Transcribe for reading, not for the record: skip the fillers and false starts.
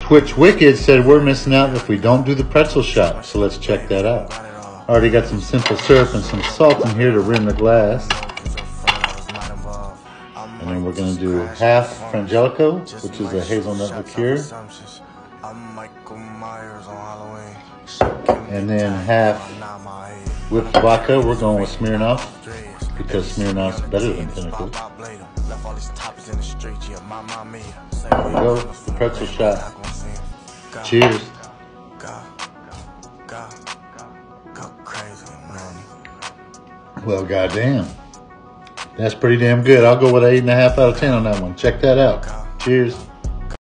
Twitch Wicked said we're missing out if we don't do the pretzel shot, so let's check that out. Already got some simple syrup and some salt in here to rim the glass. And then we're going to do half Frangelico, which is a hazelnut liqueur. And then half whipped vodka. We're going with Smirnoff because Smirnoff's better than Pinnacle. There we go, the pretzel shot. Cheers. Well, goddamn. That's pretty damn good. I'll go with an 8.5 out of 10 on that one. Check that out. Cheers.